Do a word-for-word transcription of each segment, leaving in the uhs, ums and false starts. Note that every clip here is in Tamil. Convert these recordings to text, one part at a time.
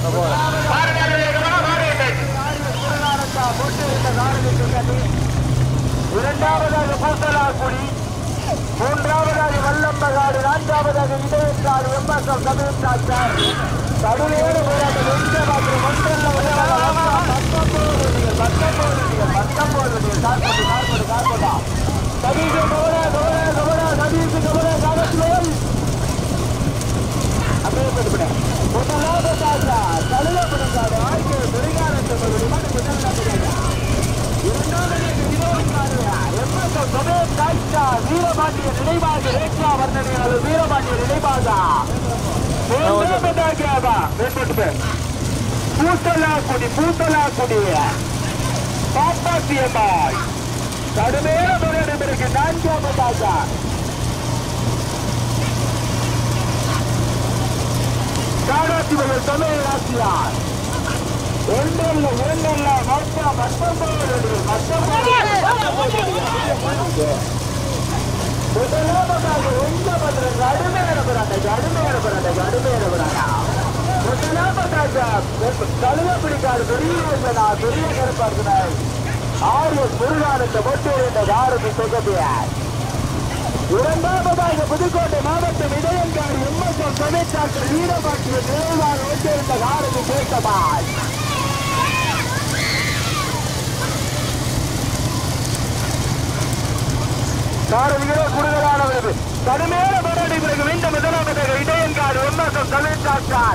இரண்டாவதாக பூசலாக்குடி, மூன்றாவதாக வல்லம்பகாடு, நான்காவதாக இடையற்காடு எம்எஸ்எம் தமிழ்நாட்டார் தடுமையோடு போராட்டம் எந்த மாத்திரம் ஒன்றல்ல பத்தொன்பது பத்தொன்பது பத்தொன்பது கார்போட்டு கார்போட்டு கார்போட்டா கபீர் கவர கவர கவர கபீர் கவர காலத்தில் அப்படியே போட்டு முதலாவதாக தழுவப்படுகிறார் ஆய்வு பெருகாரத்தை வீரபாண்டிய நினைவாக ரேட்சா வர்ணனையாளர் வீரபாண்டிய நினைவாக பூத்தலாக்குடி பூத்தலாக்குடி பாப்பாத்தியம்மாள் கடுமையான முறையிடமிருக்கு நான்காவதாக காடாட்சிவர்கள் தமிழ் ஆசியார் ஒன்றல்ல இரண்டல்ல மொத்தம் பத்தொன்பது முதலாவதாக எந்த பண்ற கடுமையான போராட்ட கடுமையான போராட்ட கடுமையான போராட்டா முதலாவதாக கழுவப்பிடிக்காடு பெரிய பெரிய கருப்பாடுகிறார் ஆறு முருகானந்த மொட்டை என்ற ஆரம்பி தொகுதியார் இரண்டாவதாக புதுக்கோட்டை மாவட்டம் இதயங்காடு எம்எஸ்எம் தொழிற்சாலை வீரபாண்டிய நினைவாக ஒன்றிருந்த ஆரம்பி கேட்டபாய் காரணிகளே கூடுதலானது கடுமையான போராடி பிறகு மீண்டும் முதலாவதாக இடையங்காடு எம்எஸ்எம் தொழிற்சாலை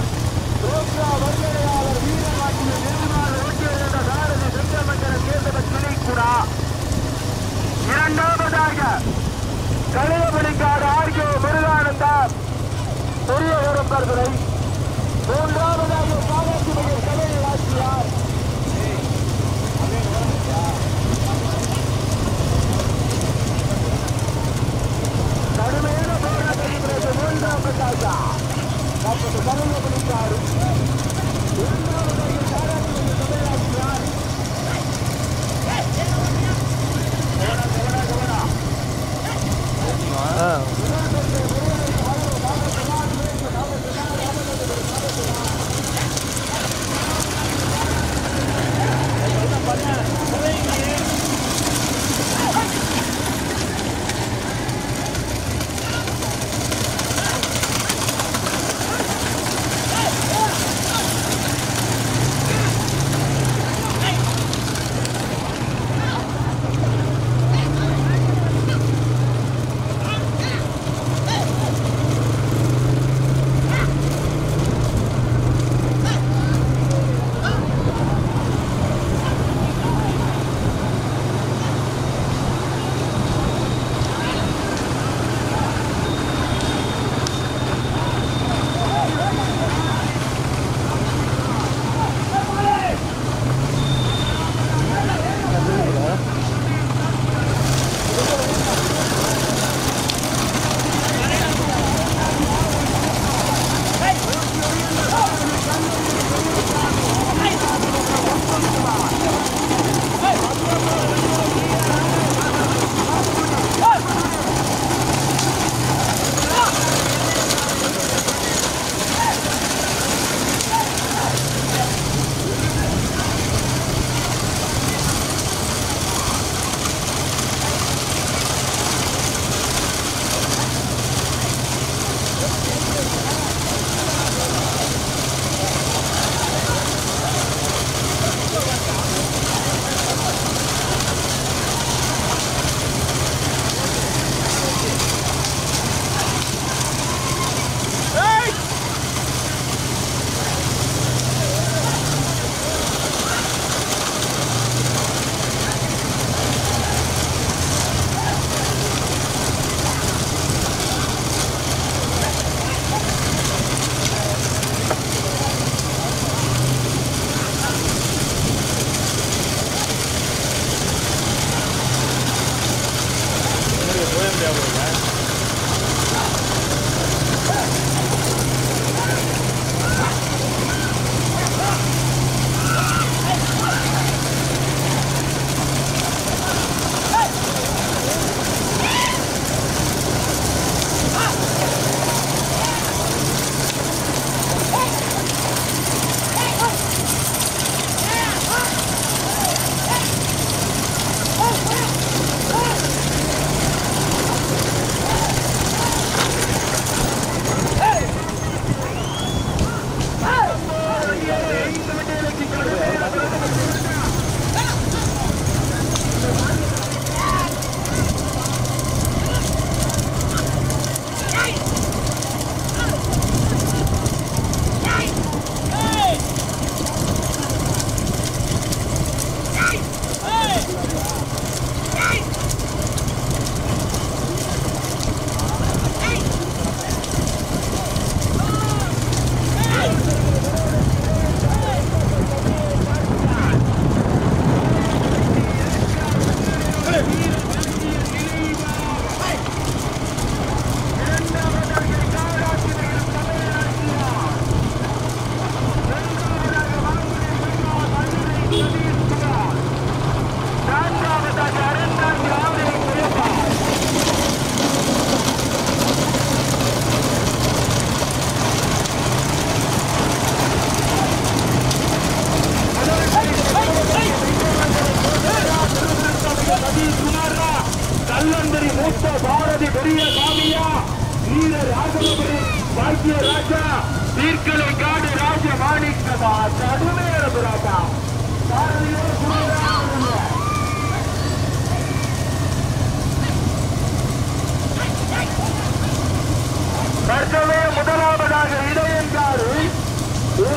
வீரபாண்டிய நினைவாக ஒன்றிருந்த ஆரம்பி சுந்தரமங்கலம் கேசவன் கிளிக்குடா இரண்டாவதாக கழுவப்படிக்காடு ஆர்கே முருகானந்தா பெரிய ஊரம்பர்களை மூன்றாவதாக பாலாஜி மகன் தமிழ் ஆட்சியார் கடுமையான போராட்டத்திற்கு மூன்றாவதாக கழுவப்படிக்காடு இரண்டாவதாக பாலாஜி மகன் தமிழ் ஆட்சியார்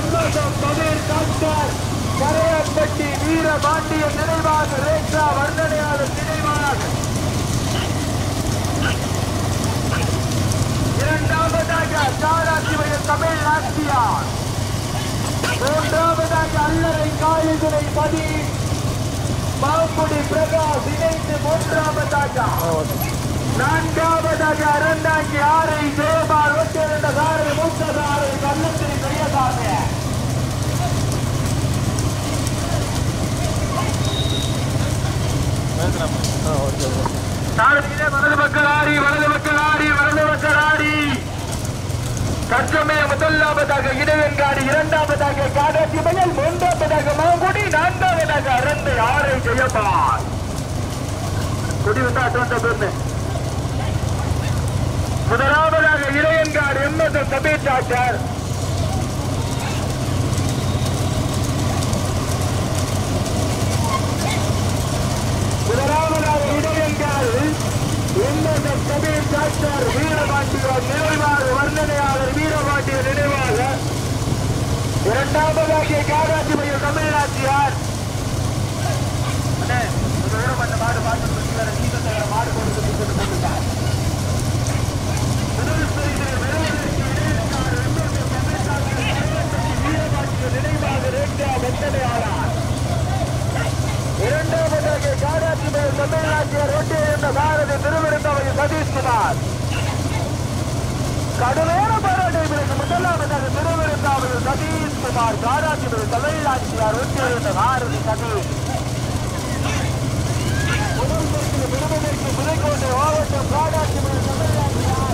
எம்எஸ்எம் கபீர் டாக்டர் கரையப்பட்டி வீரபாண்டியன் நினைவாக ரேஷா வர்ணனையாளர் நினைவாக இரண்டாவதாக சாராட்சிவயல் தமிழ் நாட்டியார் மூன்றாவதாக அல்லறை காளிதுரை பதி பாம்புடி பிரகாஷ் இணைந்து மூன்றாவதாக நான்காவதாக அறந்தாங்கி ஆரை ஜெயபால் ஒட்டிருந்த சாரை மூத்ததாரை கள்ளத்திரி பெரியதாங்க வலது மக்கள் ஆடி வலது மக்கள் ஆடி வலது மக்கள் ஆடி தற்சமய முதலாவதாக இடையங்காடி இரண்டாவதாக காடாட்சி மகள் மூன்றாவதாக மாங்குடி நான்காவதாக அறந்தை ஆரை ஜெயபால் குடி வந்தா அட்டோண்ட பேர்னு முதலாவதாக இடையங்காடு எம்எஸ்எம் கபீர் டாக்டர் முதலாவதாக இடையங்காடு எம்எஸ்எம் கபீர் டாக்டர் வீரபாண்டியர் நினைவாக வர்ணனையாளர் வீரபாண்டியர் நினைவாக இரண்டாவதாக காடாட்சி மையம் தமிழ்நாட்டியார் மாடு பார்த்து மாடு கொடுத்து இரண்டாவதாக காடாட்சி மையம் தமிழ்நாட்டியர் ஒட்டியிருந்த பாரதி திருவிருந்தவகை சதீஷ்குமார் கடுமையான பாராட்டை பிறகு முதலாவதாக திருவிருந்தாவகை சதீஷ்குமார் காடாட்சி மையம் தமிழ்நாட்டியார் ஒட்டியிருந்த பாரதி சதீஷ் விடுதலைக்கு புதுக்கோட்டை மாவட்டம் காடாட்சி மையம் தமிழ்நாட்டியார்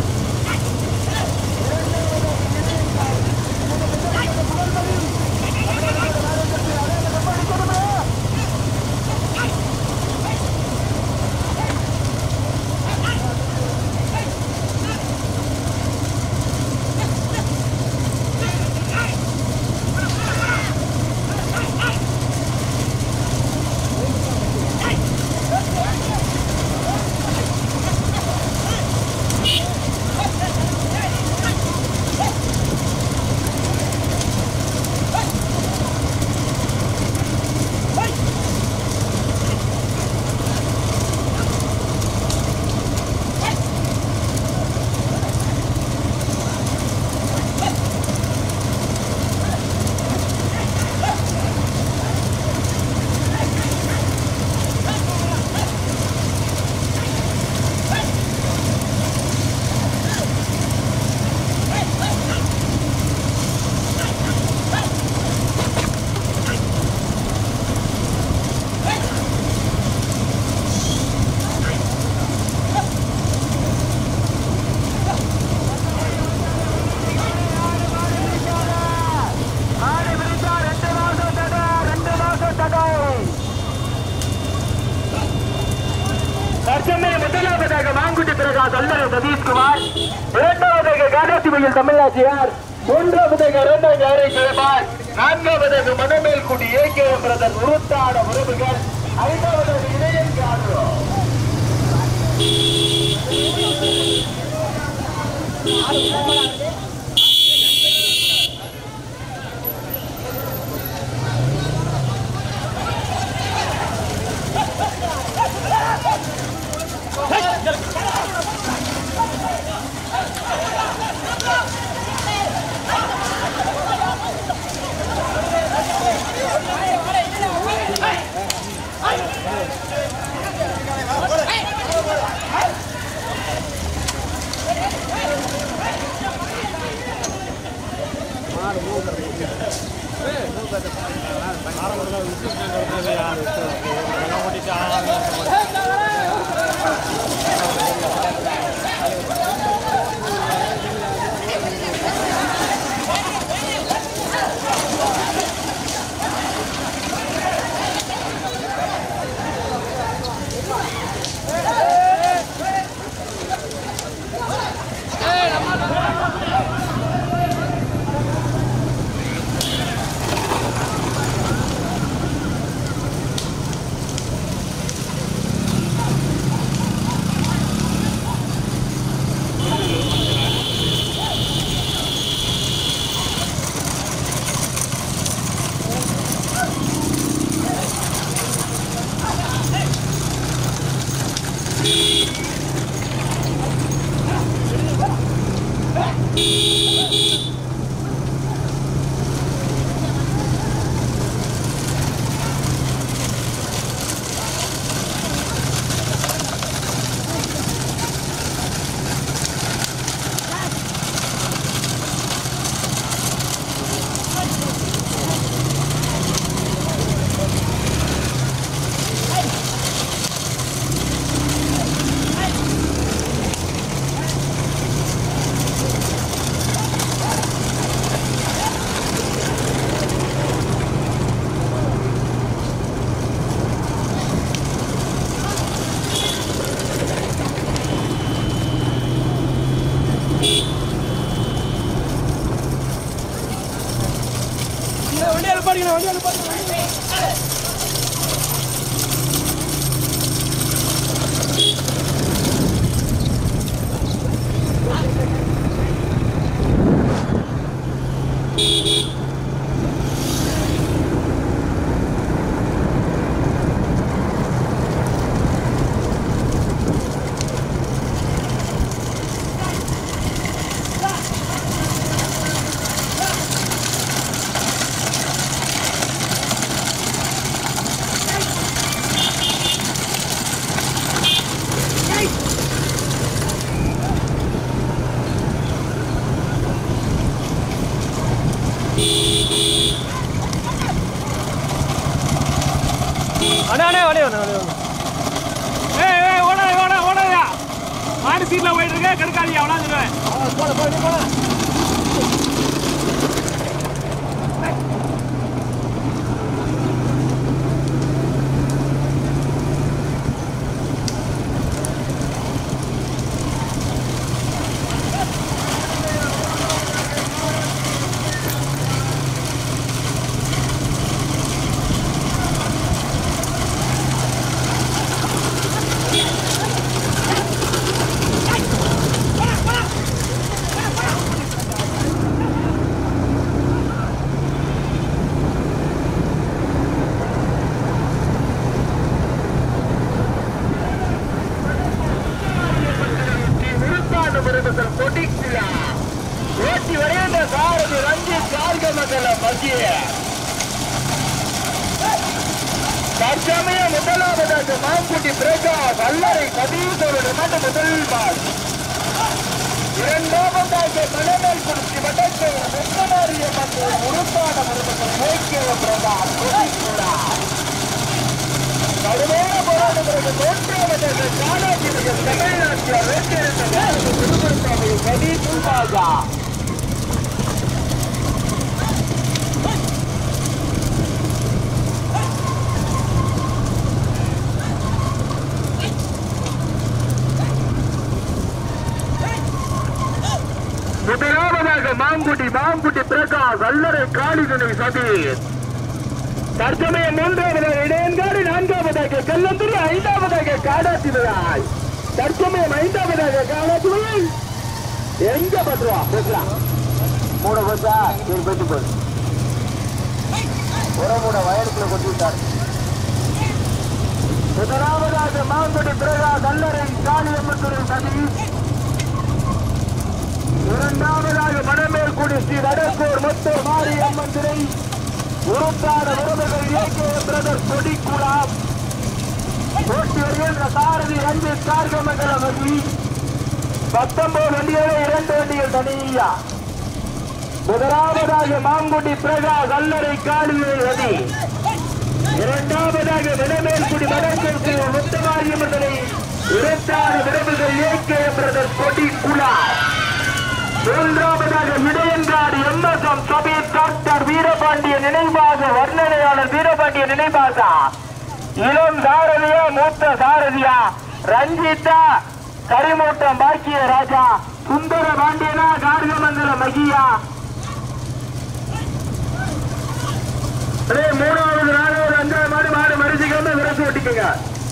முதலாவதாக மாங்குடி பிரகாஷ் அல்லறை சதீஷ்குமார் இரண்டாவதாக காடாட்சி மையம் தமிழ்நாட்டியார் மூன்றாவதாக இரண்டாவது ஆரை ஜெயபால் நான்காவதாக Manamelkudi A K M brother உருத்தாட உறவுகள் ஐந்தாவதாக இடையங்காடு படிக்கணும் வந்து படிக்கணும் அண்ணே அண்ணே அண்ணே அண்ணே ஏய் ஏய் ஓட ஓட ஓடயா மாடு சீட்ல போயிட்டு இருக்க கடுக்காதீங்க அவளாந்துடுவேன் போட போட போட தற்சமய முதலாவதாக மாங்குடி பிரகாஷ் அல்லரை சதீஷோடு மட்டும் முதல் பால். இரண்டாவதாக மணமேல் குறிச்சி வடக்கு வெப்பமாரிய மற்றும் உருப்பான மருமக்கள் ஏகேவ பிரகாஷ் கடுமையான போராட்டம் பிறகு மூன்றாவதாக காலாஜிபுரம் தமிழ்நாட்டில் வெற்றிருந்த திருப்பூர் சதீஷ் பாஜா முதலாவதாக மாங்குடி மாங்குடி பிரகாஷ் அல்லரை காளிதனை சதீஷ் தற்சமய மூன்றாவதாக இடையன்காடு நான்காவதாக கல்லந்துறை ஐந்தாவதாக காடாசிவராய் தற்சமயம் ஐந்தாவதாக காடாசிவராய் எங்க பத்துவா பேசலாம் மூணு பத்தா ஒரு பெட்டு போது ஒரு மூணு வயலுக்குள்ள கொண்டு விட்டார். முதலாவதாக மாங்குடி பிரகாஷ் அல்லரை காளியம்மத்துறை சதீஷ் இரண்டாவதாக மணமேல்குடி ஸ்ரீ வடக்கூர் முத்து மாரியம்மன் துறை உருத்தான உறவுகள் இயக்கிய பிரதர் கொடிக்குலாம் போட்டி வருகின்ற சாரதி ரஞ்சித் கார்கமங்கல வண்டி பத்தொன்பது வண்டிகளை இரண்டு வண்டிகள் தனியா. முதலாவதாக மாங்குடி பிரகாஷ் அல்லரை காளியை வதி இரண்டாவதாக மணமேல்குடி வடக்கூர் ஸ்ரீ முத்து மாரியம்மன் துறை உருத்தான உறவுகள் இயக்கிய பிரதர் கொடிக்குலாம். மூன்றாவதாக Idaiyankadu M S M Sabir doctor Veerapandiya நினைவாக வர்ணனையாளர் வீரபாண்டிய நினைவாக இளம் சாரதியா மூத்த சாரதியா ரஞ்சிதா கரிமூட்டம் பாக்கிய ராஜா சுந்தர பாண்டியனா கார்கமங்கல மகியா மூணாவது நாலாவது அஞ்சாவது மாடு மாடு மரிசிக்காம விரசு ஓட்டிக்கங்க.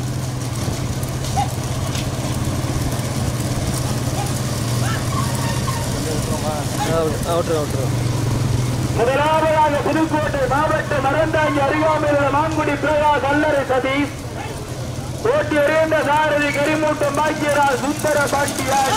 முதலாவதாக புதுக்கோட்டை மாவட்டம் மறந்தாங்கி அருகாமையில் உள்ள மாங்குடி பிரகாஷ் அல்லரை சதீஷ் போட்டி எறிந்த சாரதி கரிமூட்டம் பாக்கியராஜ் சுந்தர பாண்டியார்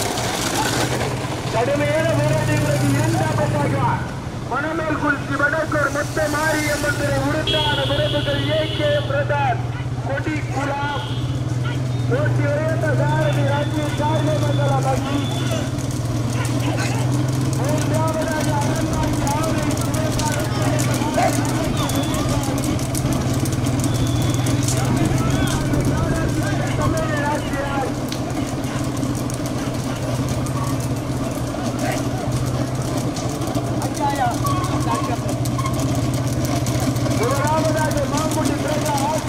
கடுமையான போராட்டங்களுக்கு இரண்டாவதாக மணமேல் குறிச்சி வடக்கூர் முத்த மாரியம்மன் துறை உருத்தான உறவுகள் ஏகே பிரதான் கொடி குலாம் போட்டி எறிந்த சாரதி ரஞ்சித் கார்கமங்கல மகி மூன்றாவதாக அறந்தாங்கி ஆவரை முதலாவதாக மாங்குடி பிரகாஷ்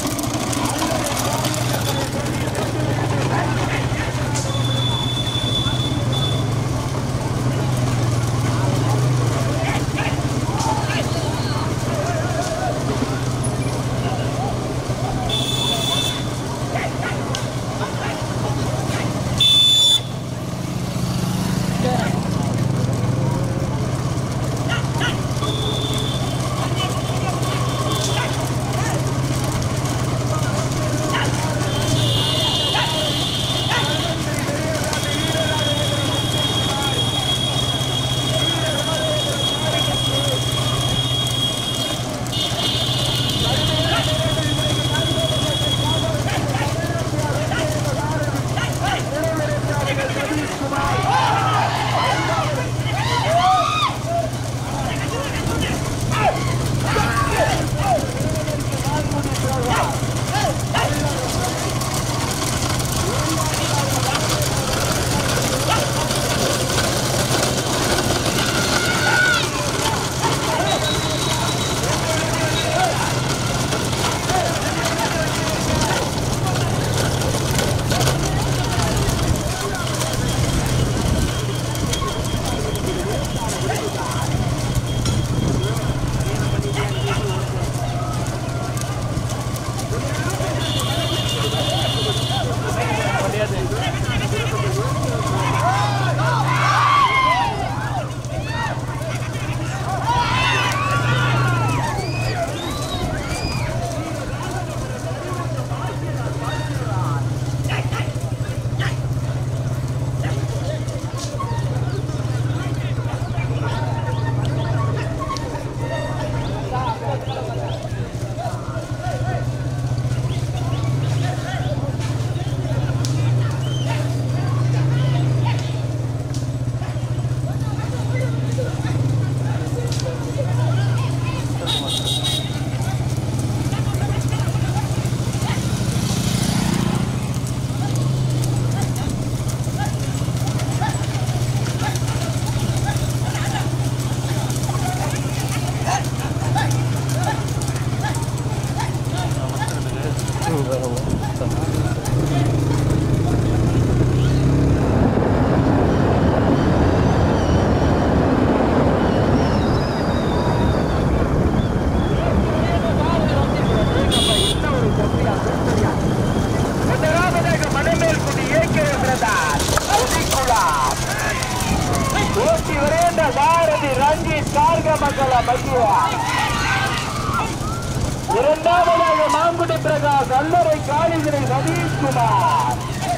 இரண்டாவதாக மாங்குடி பிரகாஷ் அல்லரை காளிதுரை சதீஷ்குமார்.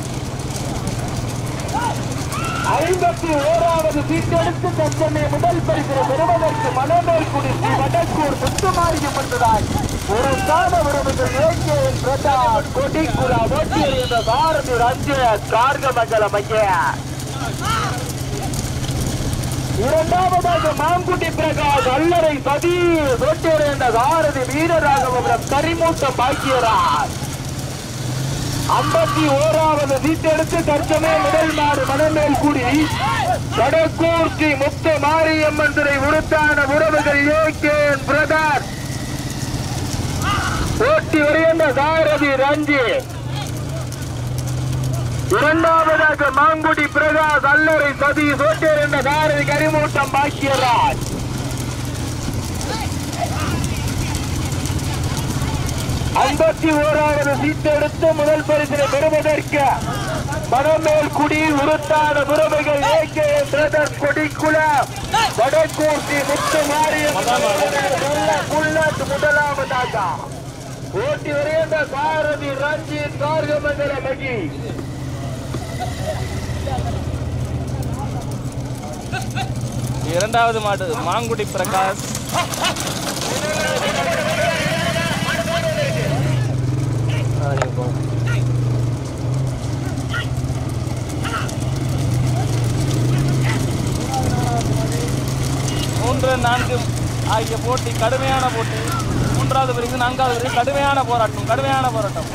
ஐம்பத்தி ஓராவது சீட்டெடுத்து தச்சமே முதல் பரிசு பெறுவதற்கு மனமேல்குடி ஸ்ரீ வடக்கூர் முத்துமாரியம் என்பதால் ஒரு ஸ்தான விருதுகள் ஏகேஎன் பிரதாப் கொடிக்குலா ஓட்டியர் என்ற பாரதி ராஜ்ய கார்கமங்கலம் ஐயா. இரண்டாவதாக மாங்குடி பிரகாஷ் அல்லரை சதீஷ் ஓட்டியர் என்ற பாரதி வீரராகவபுரம் கரிமூட்டம் பாக்கியராஜ். ஐம்பத்தி ஓராவது சீட்டெடுத்து தற்சமே முதல் மாடு மனமேல்குடி வடக்கூர் ஸ்ரீ முத்து மாரியம்மன் துறை உருத்தான உறவுகள் ஏகேஎன் பிரதாப் ஓட்டி வருகின்ற சாரதி ரஞ்சித். இரண்டாவதாக மாங்குடி பிரகாஷ் அல்லரை சதீஷ் ஓட்டியர் என்ற சாரதி கரிமூட்டம் பாக்கியராஜ். ஐம்பத்தி ஓராவது சீட்டெடுத்து முதல் பரிசினை பெறுவதற்கு மனமேல்குடி உருத்தான உறவுகள் ஏகேஎன் பிரதர் கொடிக்குளம் வடக்கூர் ஸ்ரீ முத்து மாரியம்மன் முதலாவதாக ஓட்டி வருகின்ற சாரதி ரஞ்சித் கார்கமங்கல மகி. இரண்டாவது மாடு மாங்குடி பிரகாஷ் மூன்று நான்கு ஆகிய போட்டி கடுமையான போட்டி. மூன்றாவது பிரிவு நான்காவது பிரிவு கடுமையான போராட்டம் கடுமையான போராட்டம்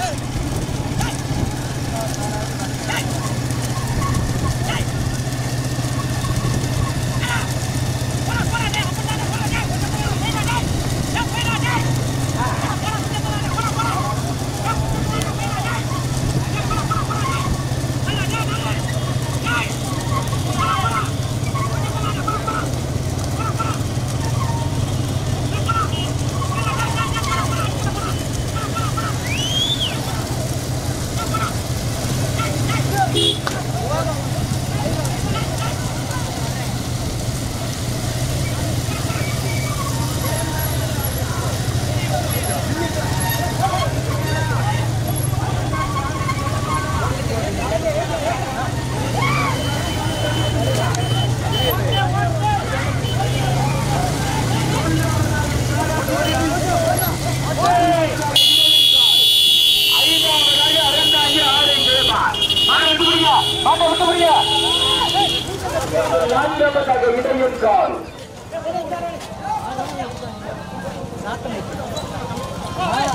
இடையில் கால்